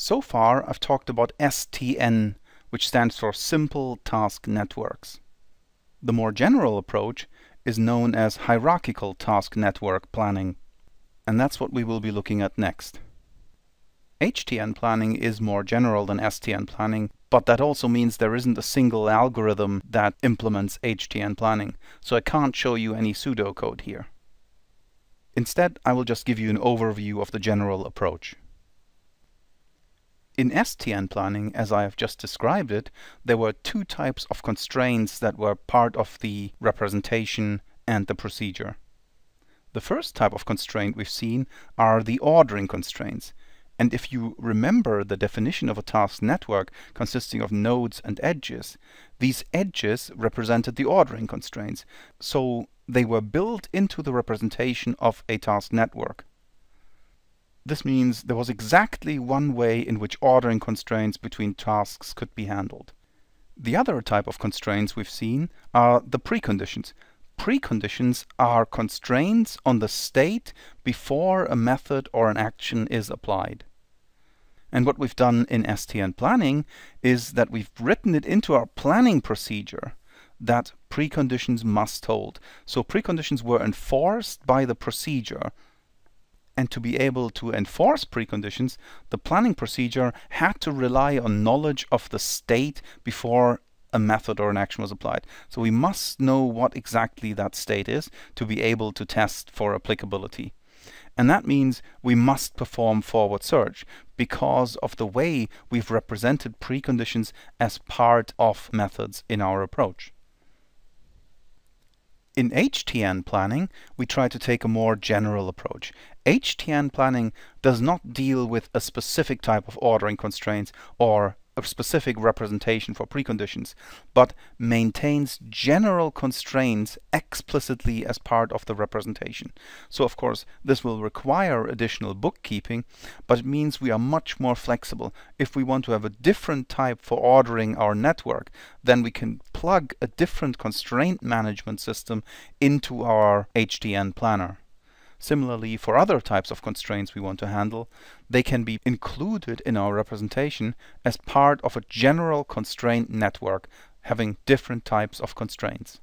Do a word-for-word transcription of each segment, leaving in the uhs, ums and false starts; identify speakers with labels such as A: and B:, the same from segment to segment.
A: So far, I've talked about S T N, which stands for Simple Task Networks. The more general approach is known as Hierarchical Task Network Planning, and that's what we will be looking at next. H T N Planning is more general than S T N Planning, but that also means there isn't a single algorithm that implements H T N Planning, so I can't show you any pseudocode here. Instead, I will just give you an overview of the general approach. In S T N Planning, as I have just described it, there were two types of constraints that were part of the representation and the procedure. The first type of constraint we've seen are the ordering constraints. And if you remember the definition of a task network consisting of nodes and edges, these edges represented the ordering constraints. So they were built into the representation of a task network. This means there was exactly one way in which ordering constraints between tasks could be handled. The other type of constraints we've seen are the preconditions. Preconditions are constraints on the state before a method or an action is applied. And what we've done in S T N Planning is that we've written it into our planning procedure that preconditions must hold. So preconditions were enforced by the procedure. And to be able to enforce preconditions, the planning procedure had to rely on knowledge of the state before a method or an action was applied. So we must know what exactly that state is to be able to test for applicability. And that means we must perform forward search because of the way we've represented preconditions as part of methods in our approach. In H T N Planning, we try to take a more general approach. H T N Planning does not deal with a specific type of ordering constraints or a specific representation for preconditions, but maintains general constraints explicitly as part of the representation. So of course, this will require additional bookkeeping, but it means we are much more flexible. If we want to have a different type for ordering our network, then we can plug a different constraint management system into our H T N planner. Similarly, for other types of constraints we want to handle, they can be included in our representation as part of a general constraint network having different types of constraints.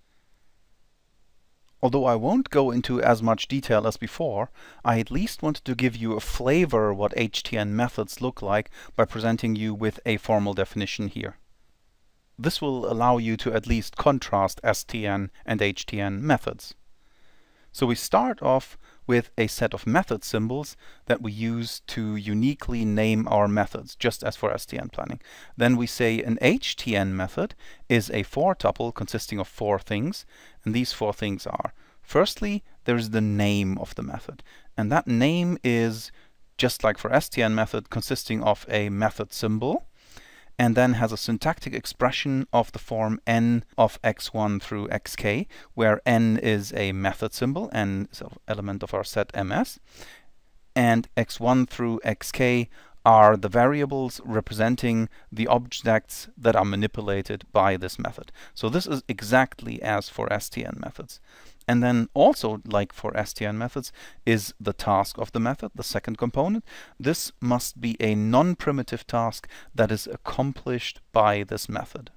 A: Although I won't go into as much detail as before, I at least wanted to give you a flavor what H T N methods look like by presenting you with a formal definition here. This will allow you to at least contrast S T N and H T N methods. So we start off with a set of method symbols that we use to uniquely name our methods, just as for S T N Planning. Then we say an H T N method is a four-tuple consisting of four things, and these four things are: firstly, there is the name of the method, and that name is, just like for S T N method, consisting of a method symbol, and then has a syntactic expression of the form n of x one through xk, where n is a method symbol, n is an element of our set M S, and x one through xk are the variables representing the objects that are manipulated by this method. So this is exactly as for S T N methods. And then also, like for S T N methods, is the task of the method, the second component. This must be a non-primitive task that is accomplished by this method.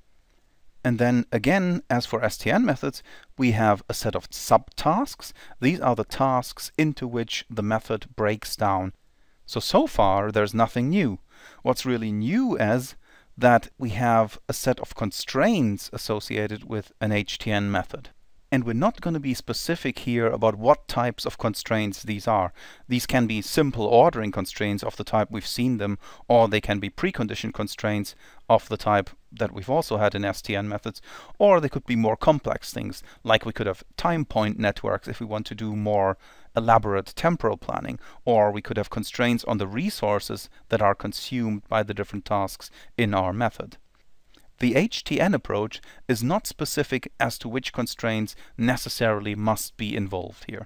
A: And then again, as for S T N methods, we have a set of subtasks. These are the tasks into which the method breaks down. So, so far, there's nothing new. What's really new is that we have a set of constraints associated with an H T N method. And we're not going to be specific here about what types of constraints these are. These can be simple ordering constraints of the type we've seen them, or they can be precondition constraints of the type that we've also had in S T N methods, or they could be more complex things, like we could have time point networks if we want to do more elaborate temporal planning, or we could have constraints on the resources that are consumed by the different tasks in our method. The H T N approach is not specific as to which constraints necessarily must be involved here.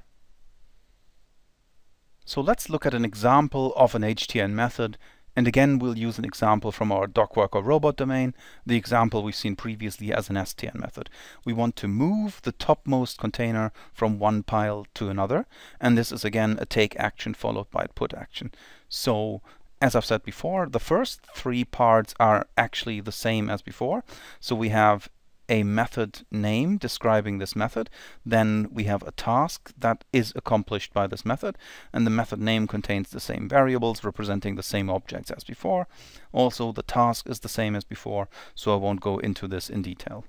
A: So let's look at an example of an H T N method, and again we'll use an example from our doc worker robot domain, the example we've seen previously as an S T N method. We want to move the topmost container from one pile to another, and this is again a take action followed by a put action. So As I've said before, the first three parts are actually the same as before. So we have a method name describing this method, then we have a task that is accomplished by this method, and the method name contains the same variables representing the same objects as before. Also, the task is the same as before, so I won't go into this in detail.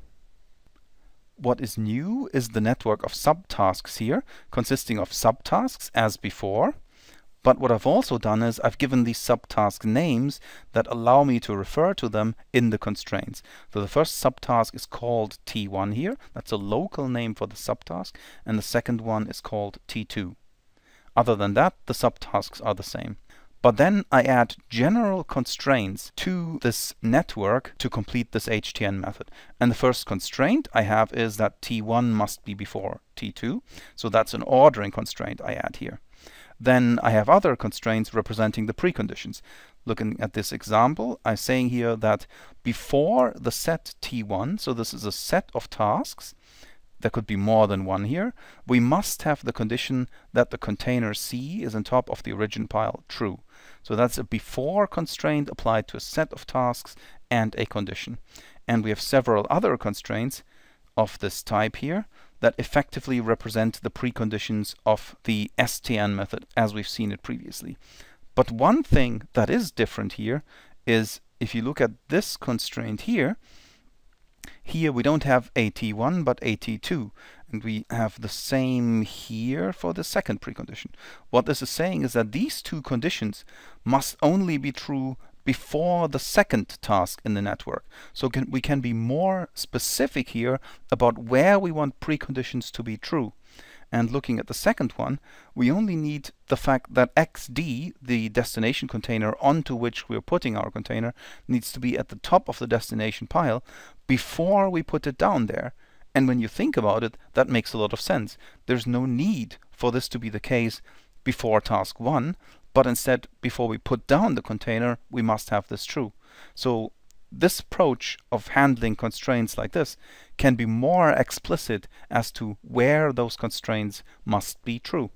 A: What is new is the network of subtasks here, consisting of subtasks as before. But what I've also done is I've given these subtask names that allow me to refer to them in the constraints. So the first subtask is called T one here. That's a local name for the subtask. And the second one is called T two. Other than that, the subtasks are the same. But then I add general constraints to this network to complete this H T N method. And the first constraint I have is that T one must be before T two. So that's an ordering constraint I add here. Then I have other constraints representing the preconditions. Looking at this example, I'm saying here that before the set T one, so this is a set of tasks, there could be more than one here, we must have the condition that the container C is on top of the origin pile true. So that's a before constraint applied to a set of tasks and a condition. And we have several other constraints of this type here that effectively represent the preconditions of the S T N method as we've seen it previously. But one thing that is different here is if you look at this constraint here, here we don't have a T one but a T two, and we have the same here for the second precondition. What this is saying is that these two conditions must only be true before the second task in the network. So can, we can be more specific here about where we want preconditions to be true. And looking at the second one, we only need the fact that X D, the destination container onto which we're putting our container, needs to be at the top of the destination pile before we put it down there. And when you think about it, that makes a lot of sense. There's no need for this to be the case before task one, but instead, before we put down the container, we must have this true. So this approach of handling constraints like this can be more explicit as to where those constraints must be true.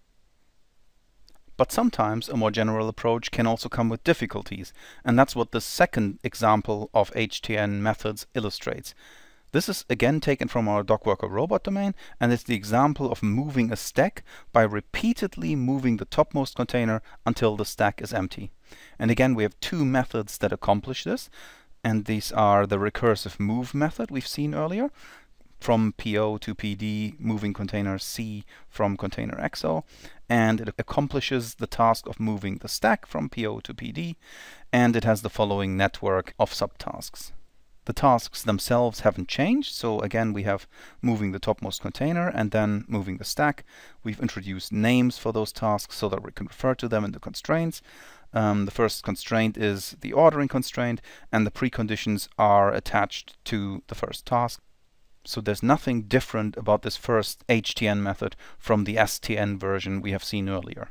A: But sometimes a more general approach can also come with difficulties, and that's what the second example of H T N methods illustrates. This is again taken from our DocWorker robot domain, and it's the example of moving a stack by repeatedly moving the topmost container until the stack is empty. And again, we have two methods that accomplish this, and these are the recursive move method we've seen earlier, from P O to P D, moving container C from container X O, and it accomplishes the task of moving the stack from P O to P D, and it has the following network of subtasks. The tasks themselves haven't changed, so again we have moving the topmost container and then moving the stack. We've introduced names for those tasks so that we can refer to them in the constraints. Um, the first constraint is the ordering constraint, and the preconditions are attached to the first task. So there's nothing different about this first H T N method from the S T N version we have seen earlier.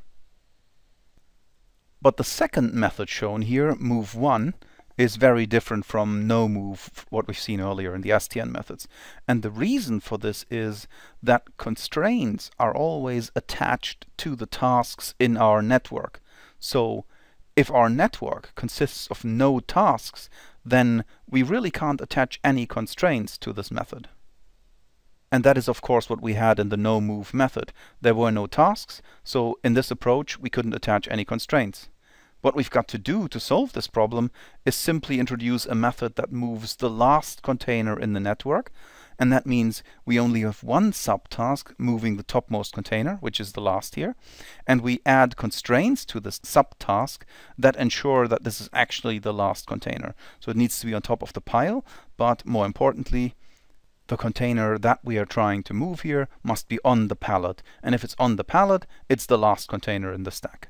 A: But the second method shown here, move one, is very different from no move, what we've seen earlier in the S T N methods. And the reason for this is that constraints are always attached to the tasks in our network. So if our network consists of no tasks, then we really can't attach any constraints to this method. And that is of course what we had in the no move method. There were no tasks, so in this approach we couldn't attach any constraints. What we've got to do to solve this problem is simply introduce a method that moves the last container in the network, and that means we only have one subtask moving the topmost container, which is the last here, and we add constraints to this subtask that ensure that this is actually the last container. So it needs to be on top of the pile, but more importantly, the container that we are trying to move here must be on the pallet, and if it's on the pallet, it's the last container in the stack.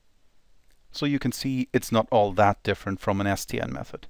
A: So you can see it's not all that different from an S T N method.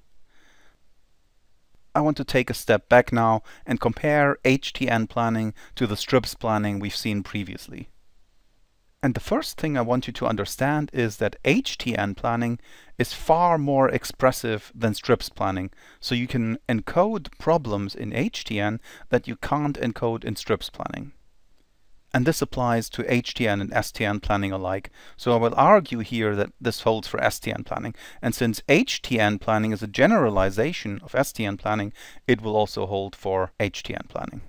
A: I want to take a step back now and compare H T N planning to the strips planning we've seen previously. And the first thing I want you to understand is that H T N planning is far more expressive than strips planning. So you can encode problems in H T N that you can't encode in strips planning. And this applies to H T N and S T N planning alike. So I will argue here that this holds for S T N planning. And since H T N planning is a generalization of S T N planning, it will also hold for H T N planning.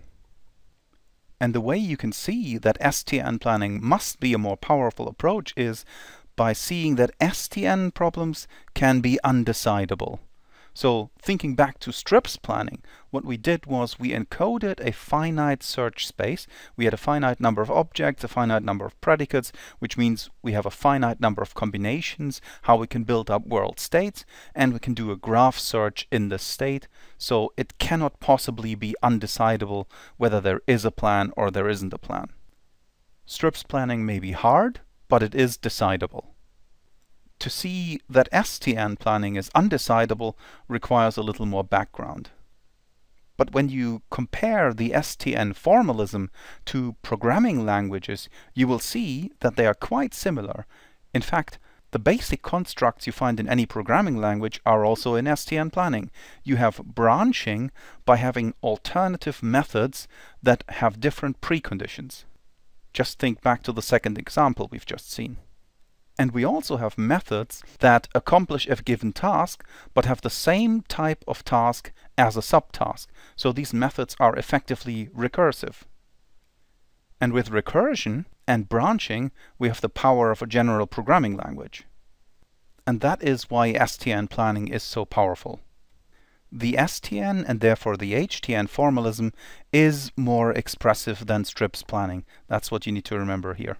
A: And the way you can see that S T N planning must be a more powerful approach is by seeing that S T N problems can be undecidable. So thinking back to strips planning, what we did was we encoded a finite search space. We had a finite number of objects, a finite number of predicates, which means we have a finite number of combinations, how we can build up world states, and we can do a graph search in this state. So it cannot possibly be undecidable whether there is a plan or there isn't a plan. Strips planning may be hard, but it is decidable. To see that S T N planning is undecidable requires a little more background. But when you compare the S T N formalism to programming languages, you will see that they are quite similar. In fact, the basic constructs you find in any programming language are also in S T N planning. You have branching by having alternative methods that have different preconditions. Just think back to the second example we've just seen. And we also have methods that accomplish a given task, but have the same type of task as a subtask. So these methods are effectively recursive. And with recursion and branching, we have the power of a general programming language. And that is why S T N planning is so powerful. The S T N and therefore the H T N formalism is more expressive than strips planning. That's what you need to remember here.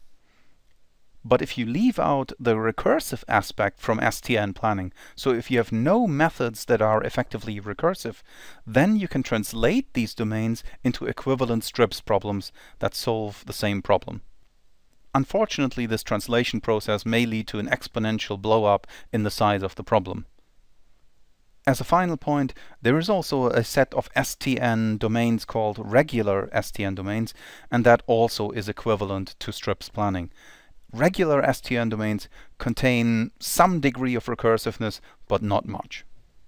A: But if you leave out the recursive aspect from S T N planning, so if you have no methods that are effectively recursive, then you can translate these domains into equivalent strips problems that solve the same problem. Unfortunately, this translation process may lead to an exponential blow-up in the size of the problem. As a final point, there is also a set of S T N domains called regular S T N domains, and that also is equivalent to strips planning. Regular S T N domains contain some degree of recursiveness, but not much.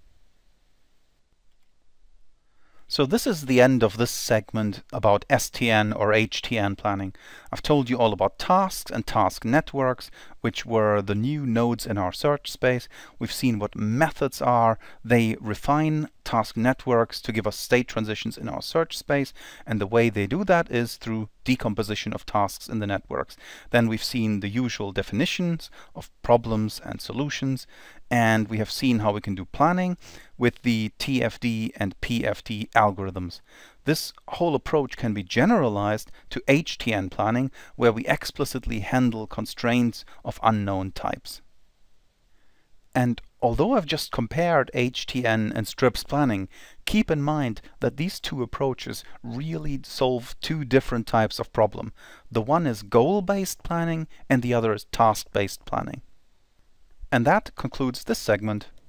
A: So this is the end of this segment about S T N or H T N planning. I've told you all about tasks and task networks, which were the new nodes in our search space. We've seen what methods are. They refine task networks to give us state transitions in our search space, and the way they do that is through decomposition of tasks in the networks. Then we've seen the usual definitions of problems and solutions, and we have seen how we can do planning with the T F D and P F D algorithms. This whole approach can be generalized to H T N planning, where we explicitly handle constraints of unknown types. And although I've just compared H T N and strips planning, keep in mind that these two approaches really solve two different types of problem. The one is goal-based planning and the other is task-based planning. And that concludes this segment.